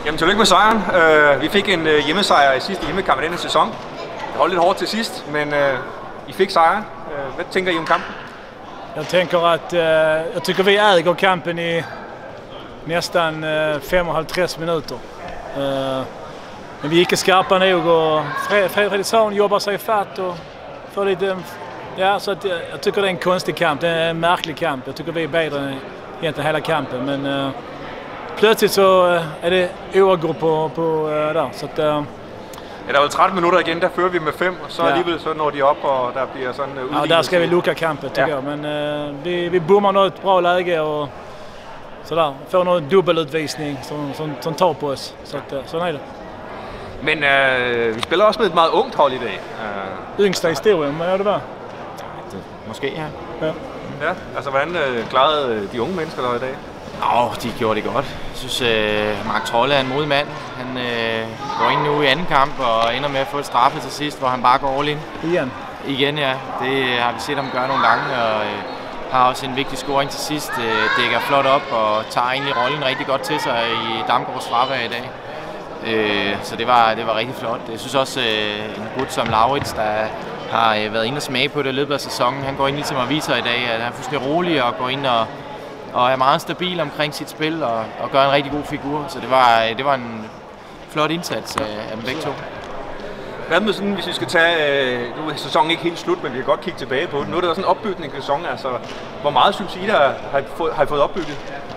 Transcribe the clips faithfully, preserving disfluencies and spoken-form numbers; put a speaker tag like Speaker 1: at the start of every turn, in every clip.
Speaker 1: Jamen, tillykke med sejren. Uh, vi fik en uh, hjemmesejr i sidste hjemmekamp i denne sæson. Det holdt lidt hårdt til sidst, men uh, I fik sejren. Uh, hvad tænker I om kampen?
Speaker 2: Jag tänker att uh, jag tycker vi äger kampen i nästan uh, fem och halvtreds minuter. Uh, men vi gick skarpa nog och Fredriksson jobbar sig fatt och får lite. Ja, så att, jag tycker det är en konstig kamp. Det är en märklig kamp. Jag tycker vi är bättre än egentligen hela kampen, men uh, plötsligt så uh, är det oavgjort på på uh, där så att uh,
Speaker 1: ja, der er jo tretten minutter igen, der fører vi med fem, og så ja. alligevel så når de op, og der bliver sådan uh, udlignet.
Speaker 2: Ja, der skal vi lukke kampen, tycker ja. jag. Men uh, vi, vi bommar något bra läge och sådär. Får någon dubbelutvisning som, som, som tar på oss. Så, att, uh, sådan er det.
Speaker 1: Men uh, vi spiller også med et meget ungt hold i dag.
Speaker 2: Uh... Yngsta historien, hvad er det var?
Speaker 3: Måske, ja.
Speaker 1: Ja, ja. Altså hvordan uh, klarede de unge mennesker der i dag?
Speaker 3: Åh, oh, de gjorde det godt. Jeg synes, uh, Mark Trolle er en modig mand. Han uh, går ind nu i anden kamp og ender med at få et straffe til sidst, hvor han bare går all in.
Speaker 2: Igen?
Speaker 3: Igen, ja. Det har vi set ham gøre nogle gange, og uh, har også en vigtig scoring til sidst. Uh, dækker flot op og tager egentlig rollen rigtig godt til sig i Damgaards fravær i dag. Uh, så det var, det var rigtig flot. Jeg synes også, uh, en gut som Laurits, der har uh, været inde og smage på det i løbet af sæsonen, han går ind ligesom og viser i dag, at han er fuldstændig rolig og går ind og og er meget stabil omkring sit spil og, og gør en rigtig god figur. Så det var, det var en flot indsats af, af dem begge to.
Speaker 1: Hvad med sådan, hvis vi skal tage, nu er sæsonen ikke helt slut, men vi kan godt kigge tilbage på det. Nu er der sådan en opbygning af sæsonen, altså hvor meget synes I, der har I fået, har I fået opbygget?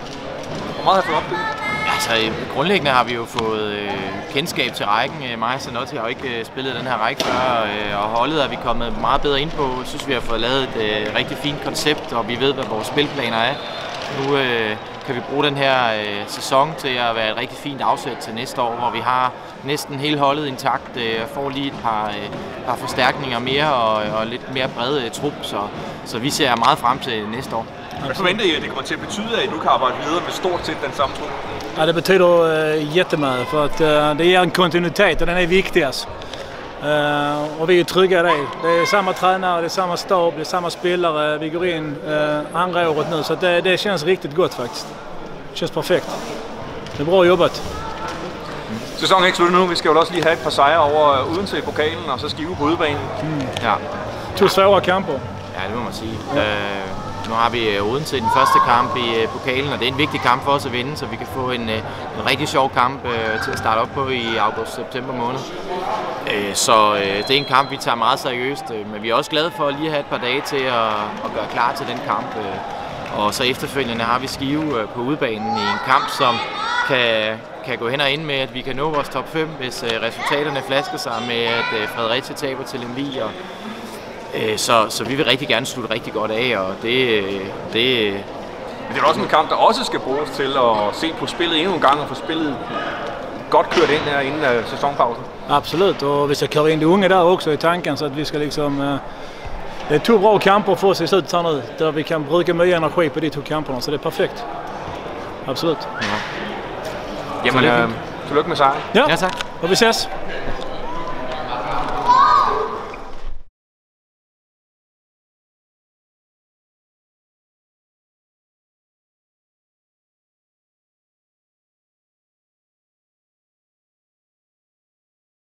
Speaker 1: Hvor meget har I fået opbygget?
Speaker 3: Altså grundlæggende har vi jo fået øh, kendskab til rækken. Mig og Zanotti har jo ikke øh, spillet den her række før, øh, og holdet er vi kommet meget bedre ind på. Jeg synes, vi har fået lavet et øh, rigtig fint koncept, og vi ved, hvad vores spilplaner er. Nu øh, kan vi bruge den her øh, sæson til at være et rigtig fint afsæt til næste år, hvor vi har næsten hele holdet intakt, øh, får lige et par, øh, par forstærkninger mere og, og lidt mere bred øh, trup, så, så vi ser meget frem til næste år.
Speaker 1: Hvad forventer I, at det kommer til at betyde, at I nu kan arbejde videre med stort set den samme trup?
Speaker 2: Ja, det betyder uh, jättemycket för att uh, det ger en kontinuitet och den är viktigast. Uh, och vi är trygga i det. Det är samma tränare, det är samma stab, det är samma spelare. Vi går in uh, andra året nu, så det, det känns riktigt gott faktiskt. Det känns perfekt. Det är bra jobbat.
Speaker 1: Sæsonen er ikke slut nu. Vi skal jo også lige have et par sejre over Odense i pokalen, og så Skive på udebanen.
Speaker 2: Mm. Ja. To svære kamper.
Speaker 3: Ja, det må man sige. Ja. Uh, Nu har vi Odense i den første kamp i pokalen, og det er en vigtig kamp for os at vinde, så vi kan få en, en rigtig sjov kamp øh, til at starte op på i august-september måned. Øh, så øh, det er en kamp, vi tager meget seriøst, øh, men vi er også glade for at lige have et par dage til at, at gøre klar til den kamp. Øh, og så efterfølgende har vi Skive øh, på udebanen i en kamp, som kan, kan gå hen og ende med, at vi kan nå vores top fem, hvis øh, resultaterne flasker sig med, at øh, Fredericia taber til Lemvig. Og, Så, så vi vil rigtig gerne slutte rigtig godt af, og det, det...
Speaker 1: Men det er også en kamp, der også skal bruges til at se på spillet endnu en gang og få spillet godt kørt ind her inden af sæsonpausen.
Speaker 2: Absolut, och vi ska köra in de unga där också i tanken så att vi ska liksom... Det är två bra kamper för oss i slutet här nu, där vi kan bruka mycket energi på de två kamperna, så det är perfekt. Absolut.
Speaker 1: Ja. Jamen, tillykke med sejren.
Speaker 2: Ja,
Speaker 3: ja tak.
Speaker 2: Och vi ses.